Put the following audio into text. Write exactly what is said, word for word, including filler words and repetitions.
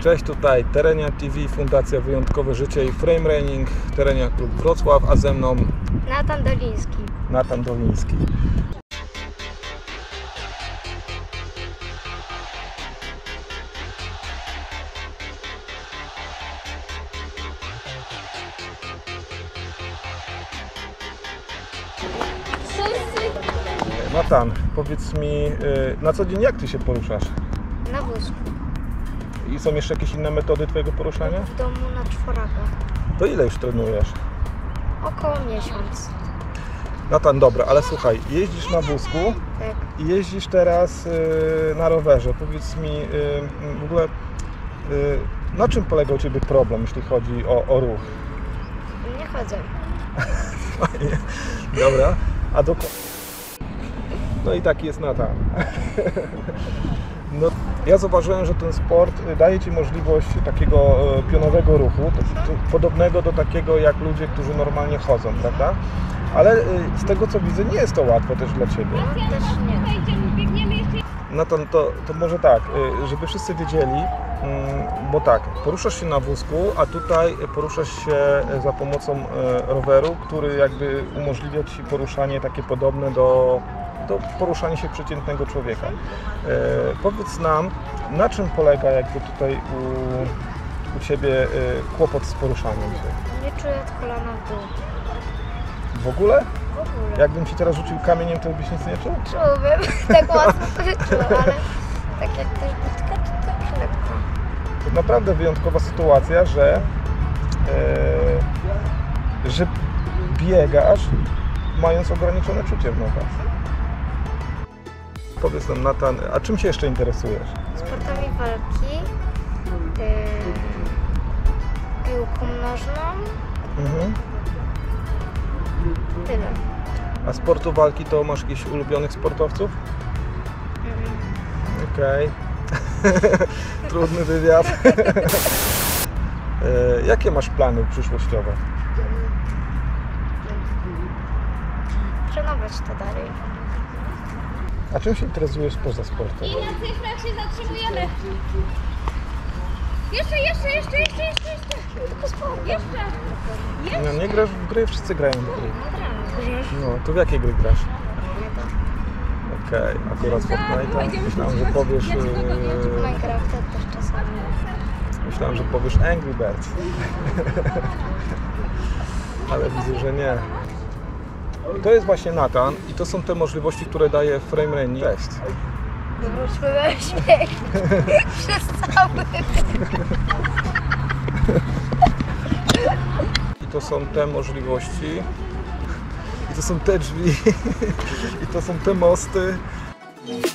Cześć, tutaj Terenia T V, Fundacja Wyjątkowe Życie i Frame Running, Terenia Klub Wrocław, a ze mną Natan Doliński. Natan Doliński. Natan, powiedz mi, na co dzień jak Ty się poruszasz? Na wózku. I są jeszcze jakieś inne metody Twojego poruszania? W domu na czworakach. To ile już trenujesz? Około miesiąc. Natan, dobra, ale słuchaj, jeździsz na wózku Tak. i jeździsz teraz y, na rowerze. Powiedz mi y, w ogóle, y, na czym polega u Ciebie problem, jeśli chodzi o, o ruch? Nie chodzę. Fajnie. Dobra, a do... No i taki jest Natan. No, ja zauważyłem, że ten sport daje Ci możliwość takiego pionowego ruchu, to, to, podobnego do takiego jak ludzie, którzy normalnie chodzą, prawda? Ale z tego co widzę, nie jest to łatwe też dla Ciebie. No, też nie. Natan, to, to może tak, żeby wszyscy wiedzieli, bo tak, poruszasz się na wózku, a tutaj poruszasz się za pomocą roweru, który jakby umożliwia Ci poruszanie takie podobne do do poruszania się przeciętnego człowieka. E, powiedz nam, na czym polega jakby tutaj u, u Ciebie e, kłopot z poruszaniem się? Nie czuję od kolana w dół. W ogóle? W ogóle. Jakbym Ci teraz rzucił kamieniem, to byś nic nie czuł? Czułbym. Tak mocno to się czuło, ale tak jak też budka, to tak lekko. To naprawdę wyjątkowa sytuacja, że, e, że biegasz, mając ograniczone czucie w nogach. Powiedz nam, Natan, a czym się jeszcze interesujesz? Sportami walki, yy, piłką nożną, Mhm. tyle. A sportu walki to masz jakichś ulubionych sportowców? Mhm. Okej. Trudny wywiad. e, jakie masz plany przyszłościowe? Trenować to dalej. A czym się interesujesz poza sportem? I na cyfrach się zatrzymujemy. Jeszcze, jeszcze, jeszcze, jeszcze, jeszcze, jeszcze. Tylko spokój. Jeszcze. No, nie grasz w gry? Wszyscy grają w gry. No, No, to w jakiej gry grasz? Okej, okay, akurat Fortnite'a. Myślałem, że powiesz... E, Minecrafta też czasami. myślałem, że powiesz Angry Birds. Ale widzę, że nie. To jest właśnie Natan i to są te możliwości, które daje Frame Running. Cześć. Wróćmy we śmiech. Przez cały. I to są te możliwości. I to są te drzwi. I to są te mosty.